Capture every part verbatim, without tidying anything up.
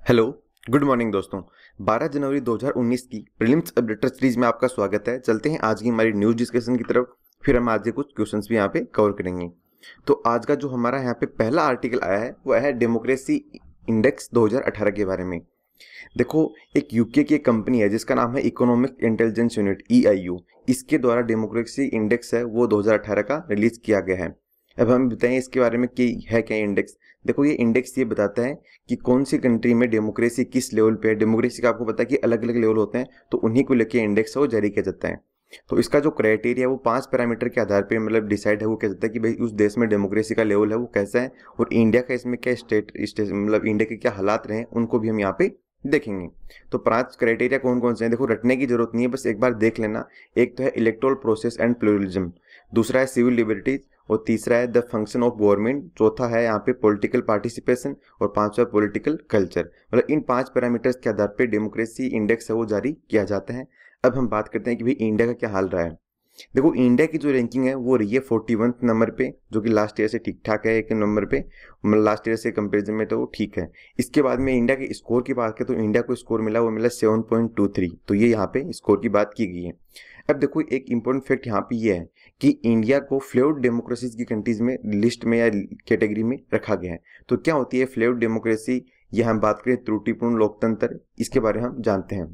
Hello, good morning दोस्तों। बारह जनवरी दो हज़ार उन्नीस की प्रीलिम्स अपडेटर सीरीज में आपका स्वागत है। चलते हैं आज की हमारी न्यूज डिस्कशन की तरफ, फिर हम आज के कुछ क्वेश्चंस भी यहाँ पे कवर करेंगे। तो आज का जो हमारा यहाँ पे पहला आर्टिकल आया है वो है डेमोक्रेसी इंडेक्स दो हज़ार अठारह के बारे में। देखो, एक यूके की एक कंपनी है जिसका नाम है economic intelligence unit E I U. इसके द्वारा डेमोक्रेसी इंडेक्स है वो दो हज़ार अठारह का रिलीज किया गया है। अब हम बताएं इसके बारे में कि है क्या इंडेक्स। देखो, ये इंडेक्स ये बताता है कि कौन सी कंट्री में डेमोक्रेसी किस लेवल पे है। डेमोक्रेसी का आपको पता है कि अलग अलग लेवल होते हैं, तो उन्हीं को लेके इंडेक्स है वो जारी किया जाता है। तो इसका जो क्राइटेरिया है वो पांच पैरामीटर के आधार पे मतलब डिसाइड है वो किया जाता है कि भाई उस देश में डेमोक्रेसी का लेवल है वो कैसा है, और इंडिया का इसमें क्या स्टेट मतलब इंडिया के क्या हालात रहे उनको भी हम यहाँ पे देखेंगे। तो पांच क्राइटेरिया कौन कौन से हैं, देखो रटने की जरूरत नहीं है, बस एक बार देख लेना। एक तो है इलेक्टोरल प्रोसेस एंड प्लूरलिज्म, दूसरा है सिविल लिबर्टीज, और तीसरा है द फंक्शन ऑफ गवर्नमेंट, चौथा है यहाँ पे पॉलिटिकल पार्टिसिपेशन, और पांचवा पॉलिटिकल कल्चर। मतलब इन पांच पैरामीटर्स के आधार पे डेमोक्रेसी इंडेक्स है वो जारी किया जाता है। अब हम बात करते हैं कि भाई इंडिया का क्या हाल रहा है। देखो, इंडिया की जो रैंकिंग है वो रही है फोर्टी वन नंबर पे, जो कि लास्ट ईयर से ठीक ठाक है। एक नंबर पे मतलब लास्ट ईयर से कंपेरिजन में तो ठीक है। इसके बाद में इंडिया के स्कोर की बात करें तो इंडिया को स्कोर मिला वो मिला सेवन पॉइंट टू थ्री। तो ये यहाँ पे स्कोर की बात की गई है। अब देखो, एक इंपॉर्टेंट फैक्ट यहाँ पे ये है कि इंडिया को फ्लूइड डेमोक्रेसीज की कंट्रीज में लिस्ट में या कैटेगरी में रखा गया है। तो क्या होती है फ्लूइड डेमोक्रेसी, यह हम बात करें त्रुटिपूर्ण लोकतंत्र, इसके बारे में हम जानते हैं।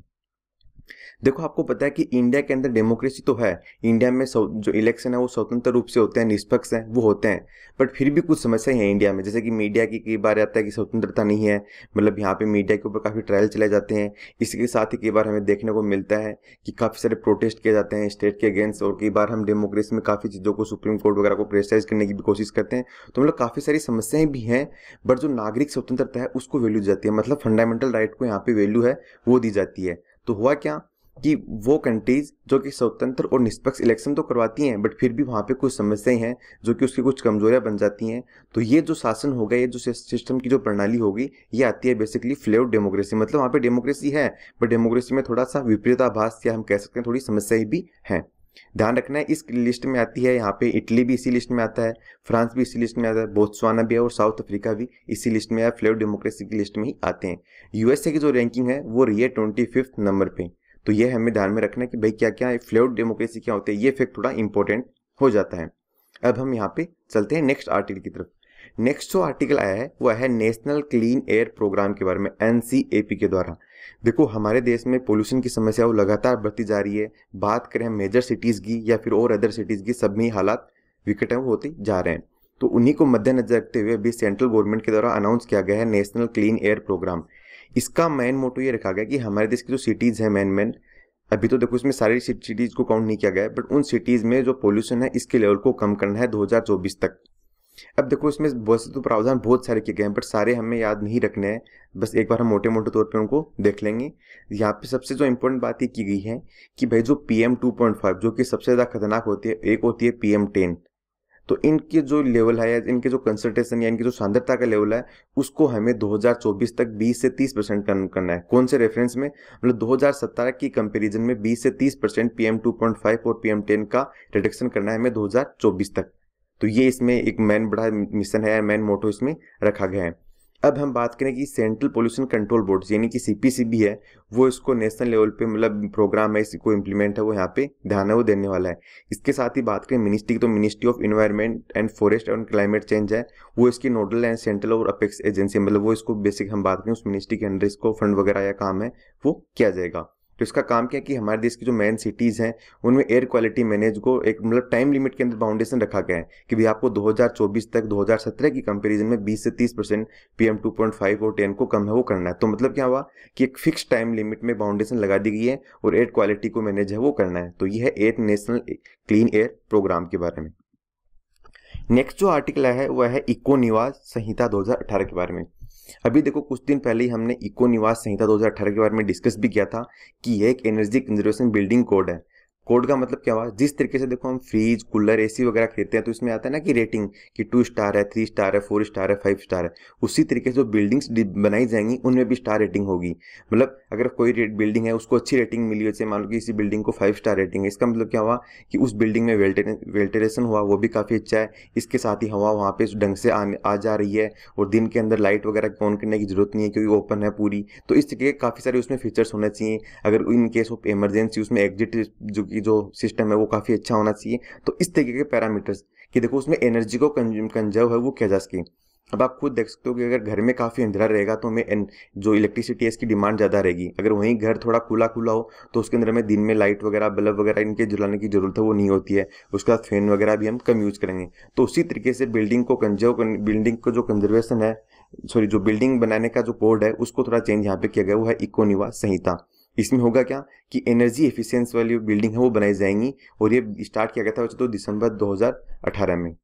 देखो, आपको पता है कि इंडिया के अंदर डेमोक्रेसी तो है, इंडिया में जो इलेक्शन है वो स्वतंत्र रूप से होते हैं, निष्पक्ष हैं, वो होते हैं। बट फिर भी कुछ समस्याएं हैं इंडिया में, जैसे कि मीडिया की कई बार आता है कि स्वतंत्रता नहीं है, मतलब यहाँ पे मीडिया के ऊपर काफ़ी ट्रायल चले जाते हैं। इसके साथ ही कई बार हमें देखने को मिलता है कि काफ़ी सारे प्रोटेस्ट किए जाते हैं स्टेट के अगेंस्ट, और कई बार हम डेमोक्रेसी में काफ़ी चीज़ों को सुप्रीम कोर्ट वगैरह को प्रेशराइज करने की भी कोशिश करते हैं। तो मतलब काफ़ी सारी समस्याएं भी हैं, बट जो नागरिक स्वतंत्रता है उसको वैल्यू दी जाती है, मतलब फंडामेंटल राइट को यहाँ पे वैल्यू है वो दी जाती है। तो हुआ क्या कि वो कंट्रीज जो कि स्वतंत्र और निष्पक्ष इलेक्शन तो करवाती हैं, बट फिर भी वहाँ पे कुछ समस्याएं हैं जो कि उसकी कुछ कमजोरियां बन जाती हैं। तो ये जो शासन होगा, ये जो सिस्टम की जो प्रणाली होगी, ये आती है बेसिकली फ्लूइड डेमोक्रेसी। मतलब वहाँ पे डेमोक्रेसी है, बट डेमोक्रेसी में थोड़ा सा विपरीताभास या हम कह सकते हैं थोड़ी समस्याएं भी हैं। ध्यान रखना है, इस लिस्ट में आती है यहाँ पे इटली भी इसी लिस्ट में आता है, फ्रांस भी इसी लिस्ट में आता है, बोत्सवाना भी है, और साउथ अफ्रीका भी इसी लिस्ट में है, फ्लूइड डेमोक्रेसी की लिस्ट में ही आते हैं। यूएसए की जो रैंकिंग है वो रही है ट्वेंटी फिफ्थ नंबर पे। तो ये हमें ध्यान में रखना है कि भाई क्या क्या है फ्लूइड डेमोक्रेसी क्या होती है, ये फैक्ट थोड़ा इंपॉर्टेंट हो जाता है। अब हम यहाँ पे चलते हैं नेक्स्ट आर्टिकल की तरफ। नेक्स्ट जो आर्टिकल आया है वो है नेशनल क्लीन एयर प्रोग्राम के बारे में, एन सी ए पी के द्वारा। देखो, हमारे देश में पोल्यूशन की समस्या वो लगातार बढ़ती जा रही है। बात करें मेजर सिटीज की या फिर और अदर सिटीज की, सब में हालात विकट है वो होते जा रहे हैं। तो उन्हीं को मद्देनजर रखते हुए अभी सेंट्रल गवर्नमेंट के द्वारा अनाउंस किया गया है नेशनल क्लीन एयर प्रोग्राम। इसका मेन मोटो ये रखा गया कि हमारे देश की जो सिटीज है मेन मेन, अभी तो देखो इसमें सारी सिटीज को काउंट नहीं किया गया है, बट उन सिटीज में जो पोल्यूशन है इसके लेवल को कम करना है दो हज़ार चौबीस तक। अब देखो, इसमें वैसे तो प्रावधान बहुत सारे किए गए हैं, बट सारे हमें याद नहीं रखने हैं, बस एक बार हम मोटे मोटे तौर पे उनको देख लेंगे। यहाँ पे सबसे जो इम्पोर्टेंट बात ये की गई है कि भाई जो P M two point five जो कि सबसे ज़्यादा खतरनाक होती है, एक होती है पी एम टेन। तो इनके जो लेवल है या इनके जो कंसंट्रेशन या इनकी जो सांद्रता का लेवल है उसको हमें दो हज़ार चौबीस तक बीस से तीस परसेंट कम करना है। कौन से रेफरेंस में, मतलब दो हज़ार सत्रह की कंपैरिजन में बीस से तीस percent P M two point five और पी एम टेन का रिडक्शन करना है हमें दो हज़ार चौबीस तक। तो ये इसमें एक मेन बड़ा मिशन है, मेन मोटो इसमें रखा गया है। अब हम बात करें कि सेंट्रल पोल्यूशन कंट्रोल बोर्ड यानी कि सी पी सी बी है, वो इसको नेशनल लेवल पे मतलब प्रोग्राम है, इसको इम्प्लीमेंट है वो यहाँ पे ध्यान है वो देने वाला है। इसके साथ ही बात करें मिनिस्ट्री की, तो ministry of environment and forest and climate change है, वो इसकी नोडल एंड सेंट्रल और अपेक्स एजेंसी, मतलब वो इसको बेसिक हम बात करें उस मिनिस्ट्री के अंदर इसको फंड वगैरह या काम है वो किया जाएगा। तो इसका काम क्या है कि हमारे देश की जो मेन सिटीज हैं उनमें एयर क्वालिटी मैनेज को एक मतलब टाइम लिमिट के अंदर बाउंडेशन रखा गया है कि भाई आपको दो हज़ार चौबीस तक दो हज़ार सत्रह की कंपैरिजन में बीस से तीस percent P M two point five और टेन को कम है वो करना है। तो मतलब क्या हुआ कि एक फिक्स टाइम लिमिट में बाउंडेशन लगा दी गई है और एयर क्वालिटी को मैनेज है वो करना है। तो यह है air national clean air programme के बारे में। नेक्स्ट जो आर्टिकल है वह है इको निवास संहिता दो हज़ार अठारह के बारे में। अभी देखो, कुछ दिन पहले ही हमने इको निवास संहिता दो हज़ार अठारह के बारे में डिस्कस भी किया था कि यह एक एनर्जी कंजर्वेशन बिल्डिंग कोड है। कोड का मतलब क्या हुआ, जिस तरीके से देखो हम फ्रिज कूलर एसी वगैरह खरीदते हैं तो इसमें आता है ना कि रेटिंग कि टू स्टार है, थ्री स्टार है, फोर स्टार है, फाइव स्टार है। उसी तरीके से जो बिल्डिंग्स बनाई जाएंगी उनमें भी स्टार रेटिंग होगी। मतलब अगर कोई बिल्डिंग है उसको अच्छी रेटिंग मिली, जैसे मान लो कि इसी बिल्डिंग को फाइव स्टार रेटिंग है, इसका मतलब क्या हुआ कि उस बिल्डिंग में वेंटिलेशन हुआ वो भी काफ़ी अच्छा है। इसके साथ ही हवा वहाँ पे ढंग से आने आ जा रही है, और दिन के अंदर लाइट वगैरह ऑन करने की जरूरत नहीं है क्योंकि ओपन है पूरी। तो इस तरीके के काफ़ी सारे उसमें फीचर्स होने चाहिए। अगर इन केस ऑफ इमरजेंसी उसमें एग्जिट जो की जो सिस्टम है वो काफ़ी अच्छा होना चाहिए। तो इस तरीके के पैरामीटर्स कि देखो उसमें एनर्जी को कंजर्व है वो किया जा सके। अब आप खुद देख सकते हो कि अगर घर में काफ़ी अंधेरा रहेगा तो हमें जो इलेक्ट्रिसिटी है इसकी डिमांड ज़्यादा रहेगी। अगर वहीं घर थोड़ा खुला खुला हो तो उसके अंदर हमें दिन में लाइट वगैरह बल्ब वगैरह इनके जलाने की जरूरत है वो नहीं होती है। उसके बाद फैन वगैरह भी हम कम यूज़ करेंगे। तो उसी तरीके से बिल्डिंग को कंजर्व बिल्डिंग को जो कंजर्वेशन है, सॉरी जो बिल्डिंग बनाने का जो कोड है उसको थोड़ा चेंज यहाँ पे किया गया, वो है इको निवास संहिता। इसमें होगा क्या कि एनर्जी एफिशिएंसी वाली बिल्डिंग है वो बनाई जाएंगी, और ये स्टार्ट किया गया था वैसे तो दिसंबर दो हज़ार अठारह में।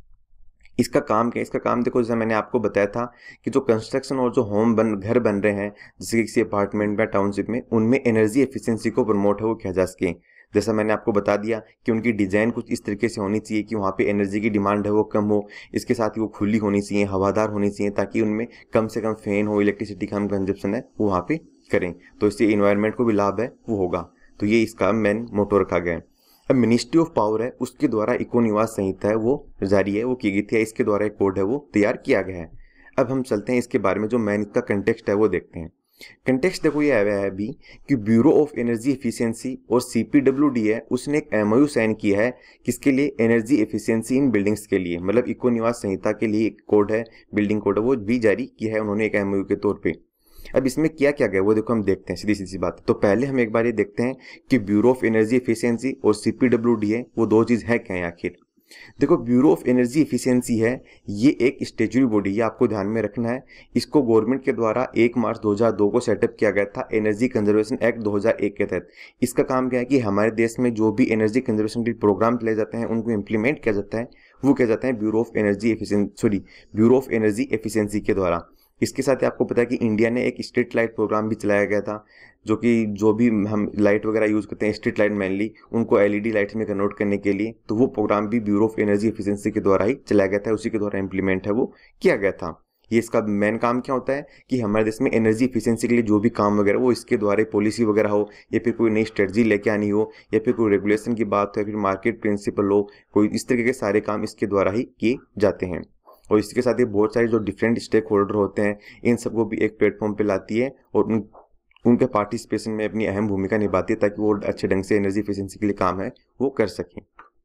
इसका काम क्या है, इसका काम देखो जैसा मैंने आपको बताया था कि जो कंस्ट्रक्शन और जो होम बन घर बन रहे हैं जैसे कि किसी अपार्टमेंट या टाउनशिप में, उनमें एनर्जी एफिशिएंसी को प्रमोट है वो किया जा सके। जैसा मैंने आपको बता दिया कि उनकी डिज़ाइन कुछ इस तरीके से होनी चाहिए कि वहाँ पे एनर्जी की डिमांड है वो कम हो, इसके साथ ही वो खुली होनी चाहिए, हवादार होनी चाहिए, ताकि उनमें कम से कम फैन हो, इलेक्ट्रिसिटी का हम कंजप्शन है वो वहाँ पे करें, तो इससे इन्वायरमेंट को भी लाभ है वो होगा। तो ये इसका मेन मोटो रखा गया है। अब मिनिस्ट्री ऑफ पावर है उसके द्वारा इको निवास संहिता है वो जारी है, वो की गई थी, इसके द्वारा एक कोड है वो तैयार किया गया है। अब हम चलते हैं इसके बारे में, जो मेन इसका कंटेक्स्ट है वो देखते हैं। कंटेक्स्ट देखो ये आया है अभी कि ब्यूरो ऑफ एनर्जी एफिशिएंसी और सीपीडब्ल्यूडी है उसने एक एमओयू साइन किया है किसके लिए, एनर्जी एफिशिएंसी इन बिल्डिंग्स के लिए, मतलब इको निवास संहिता के लिए एक कोड है, बिल्डिंग कोड है वो भी जारी किया है उन्होंने एक एमओयू के तौर पे। अब इसमें क्या क्या गया वो देखो हम देखते हैं, सीधी सीधी बात। तो पहले हम एक बार ये देखते हैं कि ब्यूरो ऑफ एनर्जी एफिशिएंसी और सीपीडब्ल्यूडी है वो दो चीज है क्या है आखिर। देखो ब्यूरो ऑफ एनर्जी एफिशिएंसी है ये एक स्टेचुरी बॉडी, ये आपको ध्यान में रखना है। इसको गवर्नमेंट के द्वारा एक मार्च दो हज़ार दो को सेटअप किया गया था एनर्जी कंजर्वेशन एक्ट दो हज़ार एक के तहत। इसका काम क्या है कि हमारे देश में जो भी एनर्जी कंजर्वेशन के प्रोग्राम चलाए जाते हैं उनको इम्प्लीमेंट किया जाता है, वो किया जाता है bureau of energy efficiency sorry bureau of energy efficiency के द्वारा। इसके साथ ही आपको पता है कि इंडिया ने एक स्ट्रीट लाइट प्रोग्राम भी चलाया गया था, जो कि जो भी हम लाइट वगैरह यूज़ करते हैं स्ट्रीट लाइट मेनली, उनको एलईडी लाइट्स में कन्वर्ट करने के लिए, तो वो प्रोग्राम भी ब्यूरो ऑफ एनर्जी एफिशिएंसी के द्वारा ही चलाया गया था, उसी के द्वारा इंप्लीमेंट है वो किया गया था। ये इसका मेन काम क्या होता है कि हमारे देश में एनर्जी एफिशिएंसी के लिए जो भी काम वगैरह वो इसके द्वारा पॉलिसी वगैरह हो, या फिर कोई नई स्ट्रेटजी लेके आनी हो, या फिर कोई रेगुलेशन की बात हो, या फिर मार्केट प्रिंसिपल हो, कोई इस तरीके के सारे काम इसके द्वारा ही किए जाते हैं। और इसके साथ ही बहुत सारे जो डिफरेंट स्टेक होल्डर होते हैं इन सबको भी एक प्लेटफॉर्म पे लाती है और उन उनके पार्टिसिपेशन में अपनी अहम भूमिका निभाती है ताकि वो अच्छे ढंग से एनर्जी एफिशिएंसी के लिए काम है वो कर सकें।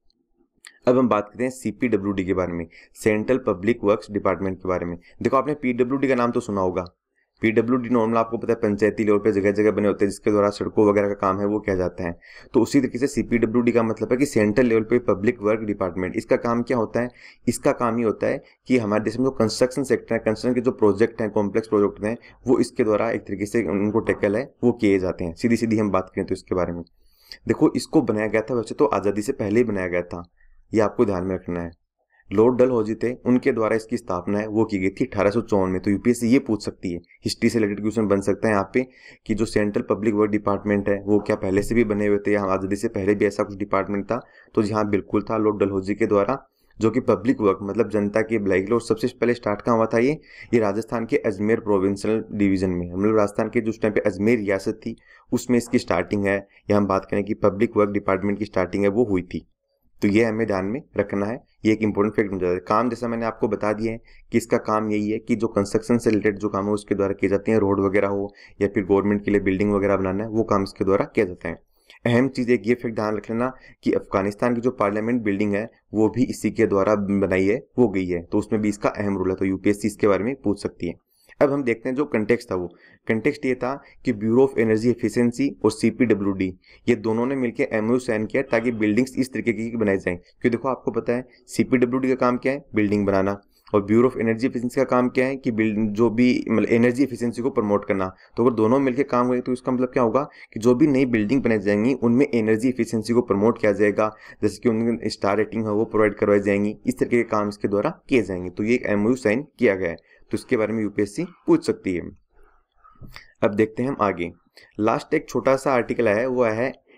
अब हम बात करते हैं सीपीडब्ल्यूडी के बारे में, सेंट्रल पब्लिक वर्क्स डिपार्टमेंट के बारे में। देखो आपने पीडब्ल्यूडी का नाम तो सुना होगा। पीडब्ल्यूडी नॉर्मल आपको पता है पंचायती लेवल पे जगह जगह बने होते हैं जिसके द्वारा सड़कों वगैरह का काम है वो किया जाता है। तो उसी तरीके से सीपीडब्ल्यूडी का मतलब है कि सेंट्रल लेवल पे पब्लिक वर्क डिपार्टमेंट। इसका काम क्या होता है, इसका काम ही होता है कि हमारे देश में जो कंस्ट्रक्शन सेक्टर है, कंस्ट्रक्शन के जो प्रोजेक्ट हैं, कॉम्प्लेक्स प्रोजेक्ट हैं, वो इसके द्वारा एक तरीके से उनको टैकल है वो किए जाते हैं। सीधी सीधी हम बात करें तो इसके बारे में देखो, इसको बनाया गया था वैसे तो आज़ादी से पहले ही बनाया गया था, ये आपको ध्यान में रखना है। लॉर्ड डलहौजी थे, उनके द्वारा इसकी स्थापना है वो की गई थी अठारह सौ चौवन में। तो यूपीएससी ये पूछ सकती है, हिस्ट्री से रिलेटेड क्वेश्चन बन सकता है यहाँ पे कि जो सेंट्रल पब्लिक वर्क डिपार्टमेंट है वो क्या पहले से भी बने हुए थे या आज़ादी से पहले भी ऐसा कुछ डिपार्टमेंट था। तो यहाँ बिल्कुल था लॉर्ड डलहौजी के द्वारा, जो कि पब्लिक वर्क मतलब जनता की भलाई के लिए। और सबसे पहले स्टार्ट कहाँ हुआ था ये ये राजस्थान के अजमेर प्रोविंशियल डिवीजन में, मतलब राजस्थान के जो उस टाइम पे अजमेर रियासत थी उसमें इसकी स्टार्टिंग है। या हम बात करें कि पब्लिक वर्क डिपार्टमेंट की स्टार्टिंग है वो हुई थी। तो ये हमें ध्यान में रखना है, ये एक इंपॉर्टेंट फैक्ट बन जाता है। काम जैसा मैंने आपको बता दिया है कि इसका काम यही है कि जो कंस्ट्रक्शन से रिलेटेड जो काम है उसके द्वारा किए जाते हैं, रोड वगैरह हो या फिर गवर्नमेंट के लिए बिल्डिंग वगैरह बनाना है वो काम इसके द्वारा किया जाता है। अहम चीज़ एक ये फैक्ट ध्यान रख लेना कि अफगानिस्तान की जो पार्लियामेंट बिल्डिंग है वो भी इसी के द्वारा बनाई है वो गई है, तो उसमें भी इसका अहम रोल है। तो यूपीएससी इसके बारे में पूछ सकती है। अब हम देखते हैं जो कंटेक्स्ट था, वो कंटेक्स्ट ये था कि ब्यूरो ऑफ एनर्जी एफिशिएंसी और सीपीडब्ल्यूडी ये दोनों ने मिलकर एमओयू साइन किया ताकि बिल्डिंग्स इस तरीके की बनाई जाएं। क्योंकि देखो आपको पता है सीपीडब्ल्यूडी का काम क्या है, बिल्डिंग बनाना, और ब्यूरो ऑफ एनर्जी एफिशिएंसी का काम क्या है कि बिल्डिंग जो भी मतलब एनर्जी एफिशिएंसी को प्रमोट करना। तो अगर दोनों मिलकर काम करें तो इसका मतलब क्या होगा कि जो भी नई बिल्डिंग बनाई जाएंगी उनमें एनर्जी एफिशिएंसी को प्रमोट किया जाएगा, जैसे कि उनकी स्टार रेटिंग है वो प्रोवाइड करवाई जाएंगी, इस तरीके के काम इसके द्वारा किए जाएंगे। तो ये एक एमओयू साइन किया गया है, तो इसके बारे में यूपीएससी पूछ सकती है। अब देखते हैं हम आगे, लास्ट एक छोटा सा आर्टिकल आया है वो है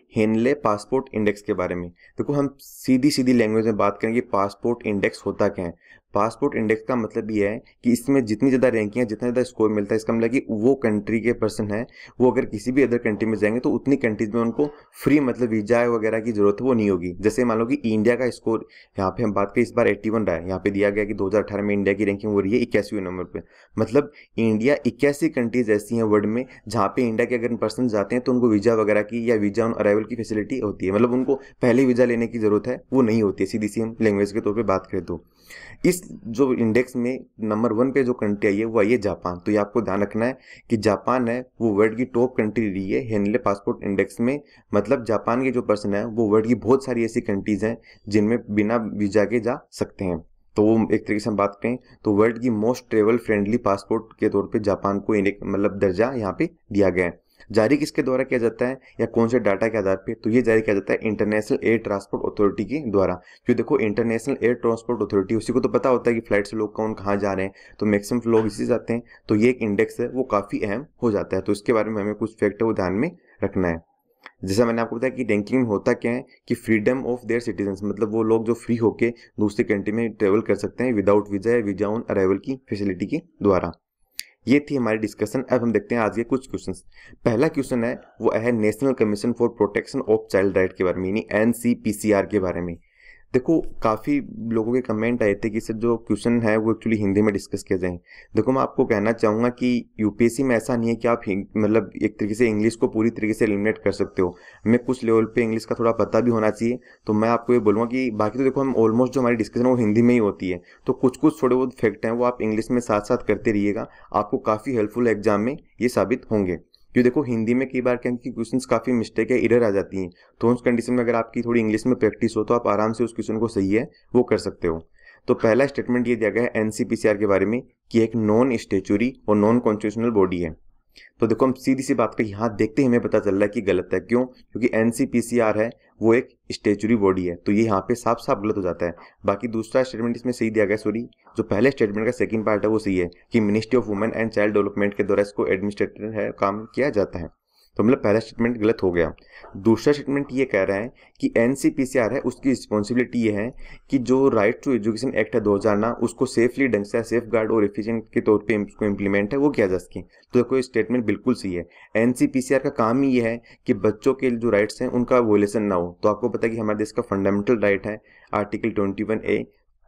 हेनले पासपोर्ट इंडेक्स के बारे में। देखो हम सीधी सीधी लैंग्वेज में बात करेंगे पासपोर्ट इंडेक्स होता क्या है। पासपोर्ट इंडेक्स का मतलब ये है कि इसमें जितनी ज़्यादा रैंकिंग है, जितना ज़्यादा स्कोर मिलता है, इसका मतलब कि वो कंट्री के पर्सन है वो अगर किसी भी अदर कंट्री में जाएंगे तो उतनी कंट्रीज में उनको फ्री मतलब वीजा वगैरह की जरूरत वो नहीं होगी। जैसे मान लो कि इंडिया का स्कोर यहाँ पे हम बात करें इस बार इक्यासी रहा है, यहाँ पे दिया गया कि दो हज़ार अठारह में इंडिया की रैंकिंग हो रही है इक्यासीवें नंबर पे। मतलब इंडिया इक्यासी कंट्रीज ऐसी हैं वर्ल्ड में जहाँ पे इंडिया के अगर पर्सन जाते हैं तो उनको वीजा वगैरह की या वीजा ऑन अराइवल की फैसिलिटी होती है। मतलब उनको पहले वीजा लेने की जरूरत है वो नहीं होती है, सीधी सी हम लैंग्वेज के तौर पर बात करें तो। इस जो इंडेक्स में नंबर वन पे जो कंट्री आई है वो आई है जापान। तो ये आपको ध्यान रखना है कि जापान है वो वर्ल्ड की टॉप कंट्री रही है हेनले पासपोर्ट इंडेक्स में। मतलब जापान के जो पर्सन है वो वर्ल्ड की बहुत सारी ऐसी कंट्रीज हैं जिनमें बिना वीजा के जा सकते हैं। तो वो एक तरीके से हम बात करें तो वर्ल्ड की मोस्ट ट्रेवल फ्रेंडली पासपोर्ट के तौर पे जापान को मतलब दर्जा यहाँ पे दिया गया है। जारी किसके द्वारा किया जाता है या कौन से डाटा के आधार पे, तो ये जारी किया जाता है इंटरनेशनल एयर ट्रांसपोर्ट अथॉरिटी के द्वारा। क्यों देखो इंटरनेशनल एयर ट्रांसपोर्ट अथॉरिटी उसी को तो पता होता है कि फ्लाइट से लोग कौन कहाँ जा रहे हैं, तो मैक्सिमम लोग इसी जाते हैं। तो ये एक इंडेक्स है वो काफ़ी अहम हो जाता है। तो इसके बारे में हमें कुछ फैक्ट है वो ध्यान में रखना है। जैसा मैंने आपको बताया कि रैंकिंग में होता क्या है कि फ्रीडम ऑफ देयर सिटीजन्स, मतलब वो लोग जो फ्री होके दूसरी कंट्री में ट्रेवल कर सकते हैं विदाउट वीजा या वीजा ऑन अराइवल की फैसिलिटी के द्वारा। ये थी हमारी डिस्कशन। अब हम देखते हैं आज के कुछ क्वेश्चंस। पहला क्वेश्चन है वो है national commission for protection of child right के बारे में, यानी N C P C R के बारे में। देखो काफ़ी लोगों के कमेंट आए थे कि सर जो क्वेश्चन है वो एक्चुअली हिंदी में डिस्कस किया जाए। देखो मैं आपको कहना चाहूँगा कि यूपीएससी में ऐसा नहीं है कि आप मतलब एक तरीके से इंग्लिश को पूरी तरीके से एलिमिनेट कर सकते हो। हमें कुछ लेवल पे इंग्लिश का थोड़ा पता भी होना चाहिए। तो मैं आपको ये बोलूँगा कि बाकी तो देखो हम ऑलमोस्ट जो हमारी डिस्कशन है वो हिंदी में ही होती है, तो कुछ कुछ थोड़े बहुत फैक्ट हैं वो आप इंग्लिश में साथ साथ करते रहिएगा, आपको काफ़ी हेल्पफुल एग्जाम में ये साबित होंगे। क्यों देखो हिंदी में कई बार क्या है कि क्वेश्चंस काफ़ी मिस्टेक है, एरर आ जाती हैं, तो उस कंडीशन में अगर आपकी थोड़ी इंग्लिश में प्रैक्टिस हो तो आप आराम से उस क्वेश्चन को सही है वो कर सकते हो। तो पहला स्टेटमेंट ये दिया गया है एनसीपीसीआर के बारे में कि एक नॉन स्टेचुरी और नॉन कॉन्स्टिट्यूशनल बॉडी है। तो देखो हम सीधी सी बात करें, यहाँ देखते ही हमें पता चल रहा है कि गलत है। क्यों? क्योंकि एनसीपीसीआर है वो एक स्टेचुरी बॉडी है, तो ये यहाँ पे साफ साफ गलत हो जाता है। बाकी दूसरा स्टेटमेंट इसमें सही दिया गया, सॉरी जो पहले स्टेटमेंट का सेकंड पार्ट है वो सही है कि ministry of women and child development के द्वारा इसको एडमिनिस्ट्रेटर है काम किया जाता है। तो मतलब पहला स्टेटमेंट गलत हो गया। दूसरा स्टेटमेंट ये कह रहा है कि एनसीपीसीआर है उसकी रिस्पॉन्सिबिलिटी ये है कि जो राइट टू एजुकेशन एक्ट है दो हज़ार ना उसको सेफली ढंग से सेफ गार्ड और एफिशिएंट के तौर पे उसको इम्प्लीमेंट है वो किया जा सके। तो देखो ये स्टेटमेंट बिल्कुल सही है। एनसीपीसीआर का काम ही ये है कि बच्चों के जो राइट्स हैं उनका वोलेशन ना हो। तो आपको पता है कि हमारे देश का फंडामेंटल राइट है आर्टिकल ट्वेंटी वन ए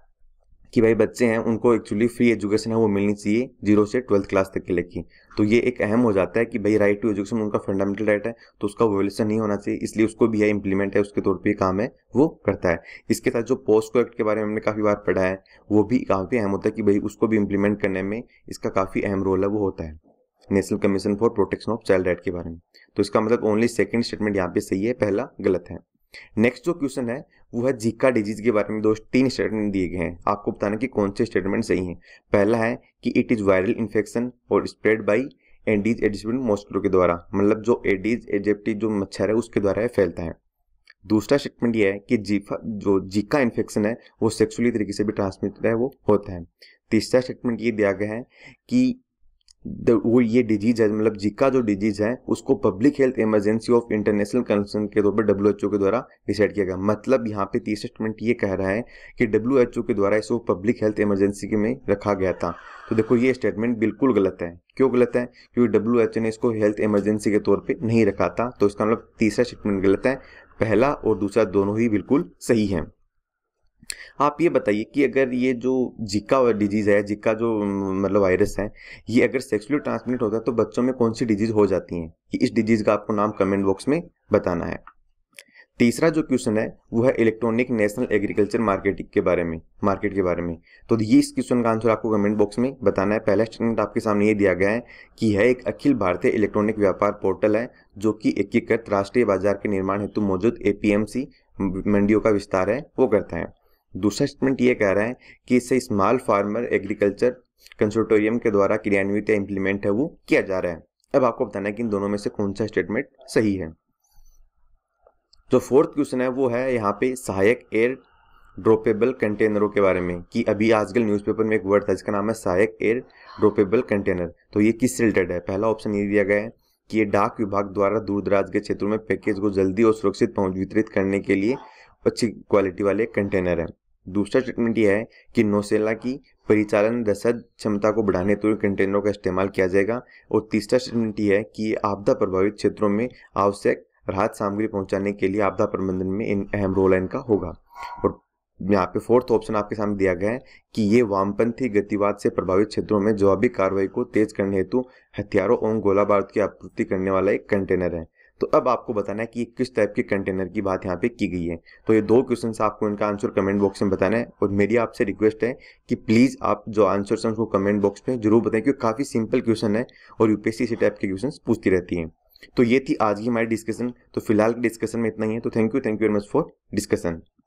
कि भाई बच्चे हैं उनको एक्चुअली फ्री एजुकेशन है वो मिलनी चाहिए जीरो से ट्वेल्थ क्लास तक के लेके। तो ये एक अहम हो जाता है कि भाई राइट टू एजुकेशन उनका फंडामेंटल राइट है, तो उसका वोलेशन नहीं होना चाहिए, इसलिए उसको भी है इंप्लीमेंट है उसके तौर पे काम है वो करता है। इसके साथ जो पोस्को एक्ट के बारे में हमने काफ़ी बार पढ़ा है वो भी काफ़ी अहम होता है कि भाई उसको भी इम्प्लीमेंट करने में इसका काफ़ी अहम रोल है वो होता है national commission for protection of child right के बारे में। तो इसका मतलब ओनली सेकेंड स्टेटमेंट यहाँ पे सही है, पहला गलत है। नेक्स्ट जो क्वेश्चन है वो है जीका डिजीज के बारे में। दो तीन स्टेटमेंट दिए गए हैं, आपको बताना कि कौन से स्टेटमेंट सही हैं। पहला है कि इट इज वायरल इन्फेक्शन और spread by aedes aegypti mosquito के द्वारा, मतलब जो एडीज एजिप्टी जो मच्छर है उसके द्वारा है फैलता है। दूसरा स्टेटमेंट ये है कि जीफा जो जीका इन्फेक्शन है वो सेक्सुअली तरीके से भी ट्रांसमिटेड है वो होता है। तीसरा स्टेटमेंट ये दिया गया है कि वो ये डिजीज है मतलब जीका जो डिजीज है उसको public health emergency of international concern के तौर पर डब्ल्यू एच ओ के द्वारा डिसाइड किया गया। मतलब यहाँ पे तीसरा स्टेटमेंट ये कह रहा है कि डब्ल्यू एच ओ के द्वारा इसको पब्लिक हेल्थ इमरजेंसी में रखा गया था। तो देखो ये स्टेटमेंट बिल्कुल गलत है। क्यों गलत है? क्योंकि डब्ल्यू एच ओ ने इसको हेल्थ इमरजेंसी के तौर पर नहीं रखा था। तो इसका मतलब तीसरा स्टेटमेंट गलत है, पहला और दूसरा दोनों ही बिल्कुल सही है। आप ये बताइए कि अगर ये जो जीका डिजीज है, जीका जो मतलब वायरस है, ये अगर सेक्सुअली ट्रांसमिट होता है तो बच्चों में कौन सी डिजीज हो जाती हैं? इस डिजीज का आपको नाम कमेंट बॉक्स में बताना है। तीसरा जो क्वेश्चन है वो है इलेक्ट्रॉनिक नेशनल एग्रीकल्चर मार्केट के बारे में मार्केट के बारे में। तो ये इस क्वेश्चन का आंसर आपको कमेंट बॉक्स में बताना है। पहला स्टेटमेंट आपके सामने ये दिया गया है कि यह एक अखिल भारतीय इलेक्ट्रॉनिक व्यापार पोर्टल है जो कि एकीकृत राष्ट्रीय बाजार के निर्माण हेतु मौजूद एपीएमसी मंडियों का विस्तार है वो करता है। दूसरा स्टेटमेंट ये कह रहा है कि इससे स्मॉल फार्मर एग्रीकल्चर कंसोर्टियम के द्वारा क्रियान्वित या इम्प्लीमेंट है वो किया जा रहा है। अब आपको बताना है कि इन दोनों में से कौन सा स्टेटमेंट सही है। जो फोर्थ क्वेश्चन है वो है यहाँ पे सहायक एयर ड्रॉपेबल कंटेनरों के बारे में कि अभी आजकल न्यूज़पेपर में एक वर्ड था जिसका नाम है सहायक एयर ड्रॉपेबल कंटेनर। तो ये किससे रिलेटेड है? पहला ऑप्शन ये दिया गया है कि ये डाक विभाग द्वारा दूर दराज के क्षेत्रों में पैकेज को जल्दी और सुरक्षित पहुंच वितरित करने के लिए अच्छी क्वालिटी वाले कंटेनर है। दूसरा स्टेटमेंट यह है कि नौसेना की परिचालन रसद क्षमता को बढ़ाने हेतु कंटेनरों का इस्तेमाल किया जाएगा। और तीसरा स्टेटमेंट यह है कि आपदा प्रभावित क्षेत्रों में आवश्यक राहत सामग्री पहुंचाने के लिए आपदा प्रबंधन में इन अहम रोल इनका होगा। और यहाँ पे फोर्थ ऑप्शन आपके सामने दिया गया है कि ये वामपंथी गतिवाद से प्रभावित क्षेत्रों में जवाबी कार्रवाई को तेज करने हेतु हथियारों और गोला बारूद की आपूर्ति करने वाला एक कंटेनर है। तो अब आपको बताना है कि किस टाइप के कंटेनर की बात यहाँ पे की गई है। तो ये दो क्वेश्चन आपको इनका आंसर कमेंट बॉक्स में बताना है। और मेरी आपसे रिक्वेस्ट है कि प्लीज आप जो आंसर हैं उसको कमेंट बॉक्स में जरूर बताएं, क्योंकि काफी सिंपल क्वेश्चन है और यूपीएससी इसी टाइप के क्वेश्चन पूछती रहती है। तो ये थी आज की हमारी डिस्कशन। तो फिलहाल की डिस्कशन में इतना ही है। तो thank you thank you very much for discussion.